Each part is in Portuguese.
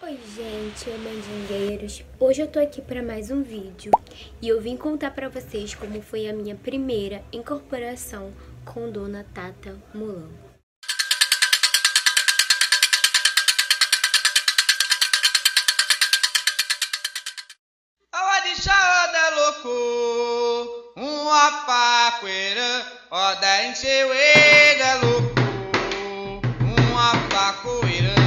Oi gente, mandingueiros, hoje eu tô aqui para mais um vídeo e eu vim contar para vocês como foi a minha primeira incorporação com Dona Tata Mulambo. Awadishada louco, paqueira, oda encheuega louco, pacoeira.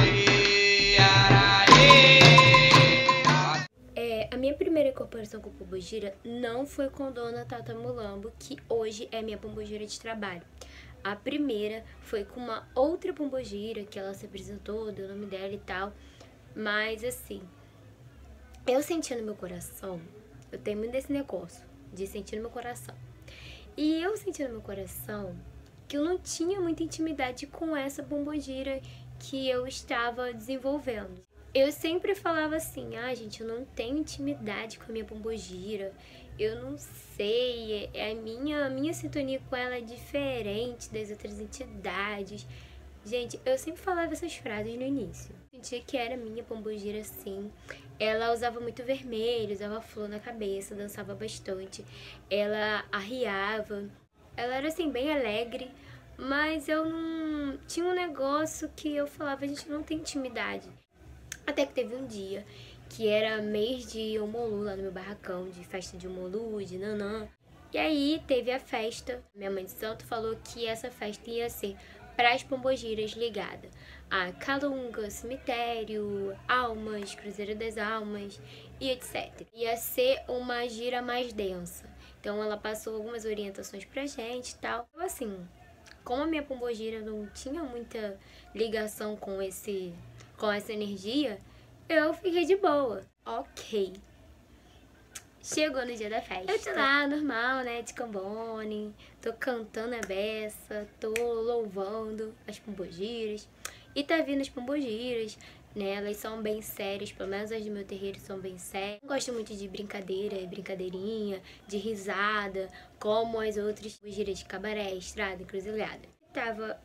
A minha primeira incorporação com Pombogira não foi com Dona Tata Mulambo, que hoje é minha pombogira de trabalho. A primeira foi com uma outra pombogira que ela se apresentou, deu o nome dela e tal, mas assim, eu senti no meu coração, eu tenho muito desse negócio de sentir no meu coração. E eu senti no meu coração que eu não tinha muita intimidade com essa pombogira que eu estava desenvolvendo. Eu sempre falava assim, gente, eu não tenho intimidade com a minha pombogira, eu não sei, a minha sintonia com ela é diferente das outras entidades. Gente, eu sempre falava essas frases no início. Eu sentia que era minha pombogira, sim. Ela usava muito vermelho, usava flor na cabeça, dançava bastante. Ela arriava. Ela era, assim, bem alegre. Mas eu não... Tinha um negócio que eu falava, a gente não tem intimidade. Até que teve um dia que era mês de Omolu lá no meu barracão, de festa de Omolu, de Nanã. E aí teve a festa. Minha mãe de santo falou que essa festa ia ser para as pombogiras ligadas a Calunga, Cemitério, Almas, Cruzeiro das Almas e etc. Ia ser uma gira mais densa. Então ela passou algumas orientações pra gente e tal. Então assim, como a minha pombogira não tinha muita ligação com essa energia, eu fiquei de boa. Ok. Chegou no dia da festa. Eu tô lá, normal, né, de cambone, tô cantando a beça, tô louvando as pombogiras. E tá vindo as pombogiras, né, elas são bem sérias, pelo menos as do meu terreiro são bem sérias. Não gosto muito de brincadeira, brincadeirinha, de risada, como as outras pombogiras de cabaré, estrada, encruzilhada. Tava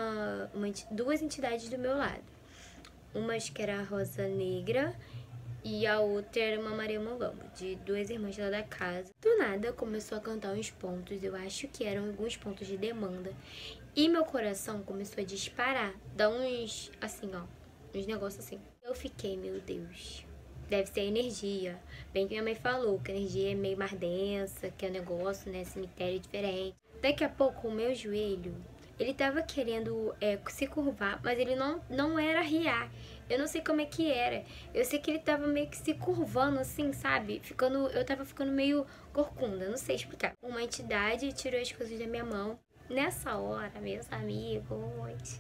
duas entidades do meu lado. Umas que era a Rosa Negra e a outra era uma Maria Mulambo, de duas irmãs lá da casa. Do nada começou a cantar uns pontos, eu acho que eram alguns pontos de demanda. E meu coração começou a disparar, dar uns, assim ó, uns negócios assim. Eu fiquei, meu Deus, deve ser a energia. Bem que minha mãe falou que a energia é meio mais densa, que é um negócio, né, cemitério diferente. Daqui a pouco o meu joelho, ele tava querendo se curvar, mas ele não era riar. Eu não sei como é que era. Eu sei que ele tava meio que se curvando assim, sabe? Eu tava ficando meio corcunda, não sei explicar. Uma entidade tirou as coisas da minha mão. Nessa hora, meus amigos,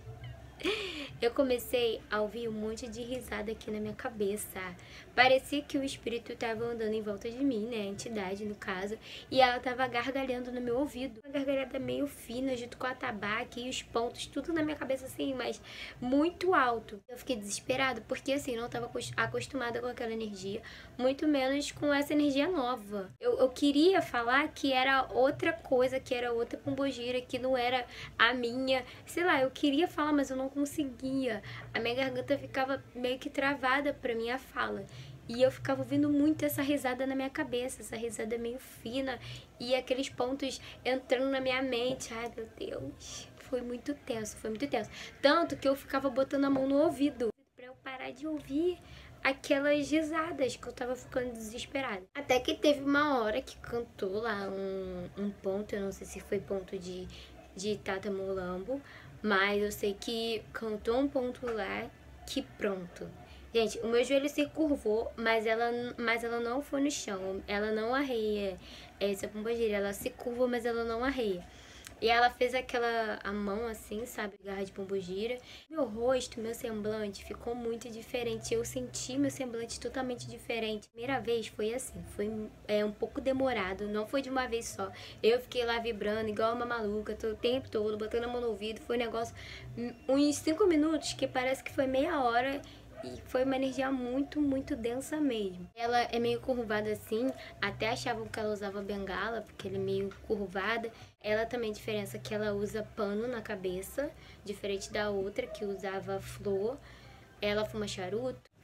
eu comecei a ouvir um monte de risada aqui na minha cabeça. Parecia que o espírito tava andando em volta de mim, né? A entidade, no caso. E ela tava gargalhando no meu ouvido. Uma gargalhada meio fina, junto com a atabaque e os pontos, tudo na minha cabeça assim, mas muito alto. Eu fiquei desesperada, porque assim, não tava acostumada com aquela energia, muito menos com essa energia nova. Eu queria falar que era outra coisa, que era outra pombogira, que não era a minha. Sei lá, eu queria falar, mas eu não conseguia. A minha garganta ficava meio que travada pra minha fala. E eu ficava ouvindo muito essa risada na minha cabeça, essa risada meio fina e aqueles pontos entrando na minha mente. Ai, meu Deus, foi muito tenso, foi muito tenso. Tanto que eu ficava botando a mão no ouvido pra eu parar de ouvir aquelas risadas, que eu tava ficando desesperada. Até que teve uma hora que cantou lá um ponto, eu não sei se foi ponto de Tata Mulambo, mas eu sei que cantou um ponto lá que pronto. Gente, o meu joelho se curvou, mas ela não foi no chão. Ela não arreia. Essa pombogira, ela se curva, mas ela não arreia. E ela fez a mão assim, sabe? Garra de pombogira. Meu rosto, meu semblante ficou muito diferente. Eu senti meu semblante totalmente diferente. Primeira vez foi assim, foi um pouco demorado. Não foi de uma vez só. Eu fiquei lá vibrando igual uma maluca, o tempo todo, botando a mão no ouvido. Foi um negócio, uns 5 minutos, que parece que foi meia hora. E foi uma energia muito, muito densa mesmo. Ela é meio curvada assim, até achavam que ela usava bengala, porque ela é meio curvada. Ela também, a diferença é que ela usa pano na cabeça, diferente da outra que usava flor. Ela fuma charuto.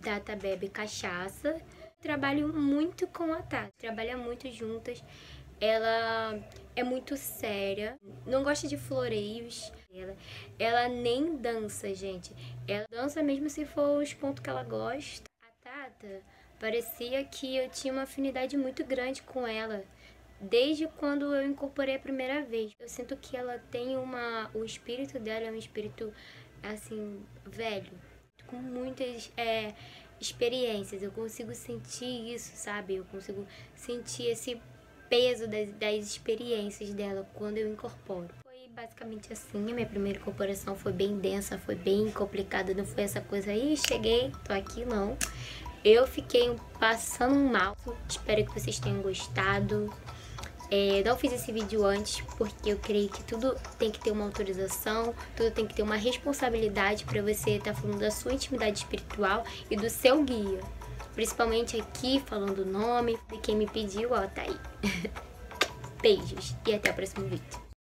Tata bebe cachaça. Trabalho muito com a Tata, trabalha muito juntas. Ela é muito séria, não gosta de floreios. Ela nem dança, gente. Ela dança mesmo se for os pontos que ela gosta. A Tata parecia que eu tinha uma afinidade muito grande com ela desde quando eu incorporei a primeira vez. Eu sinto que ela tem o espírito dela é um espírito, assim, velho, com muitas experiências. Eu consigo sentir isso, sabe? Eu consigo sentir esse peso das experiências dela quando eu incorporo. Foi basicamente assim, a minha primeira incorporação foi bem densa, foi bem complicada, não foi essa coisa aí, cheguei, tô aqui, não. Eu fiquei passando mal. Espero que vocês tenham gostado. Não fiz esse vídeo antes porque eu creio que tudo tem que ter uma autorização, tudo tem que ter uma responsabilidade para você estar falando da sua intimidade espiritual e do seu guia. Principalmente aqui, falando o nome de quem me pediu, ó, tá aí. Beijos e até o próximo vídeo.